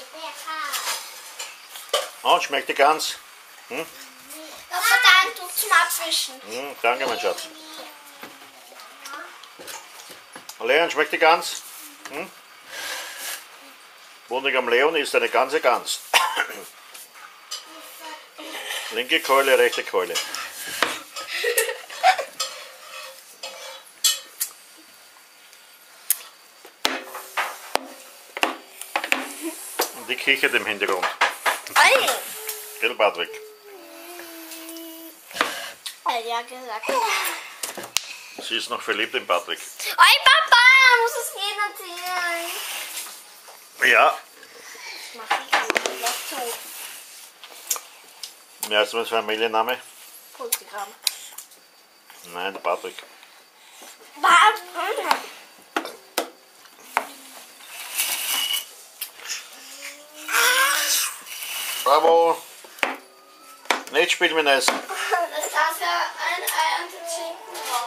Und schmeckt die Gans? Aber dann tut zum Abwischen. Danke, mein Schatz. Leon, schmeckt die Gans? Wohnig am Leon ist eine ganze Gans. Linke Keule, rechte Keule. Und die kichert im Hintergrund. Gell, Patrick? Ja, gesagt. Sie ist noch verliebt in Patrick. Oi, Papa, muss es jedem erzählen. Ja. Mach ich noch zu. Wie heißt mein Familienname? Pulsigramm. Nein, der Patrick. Was? Bravo! Nicht spielen mit Essen. Das darf ja ein Ei und den Schinken drauf.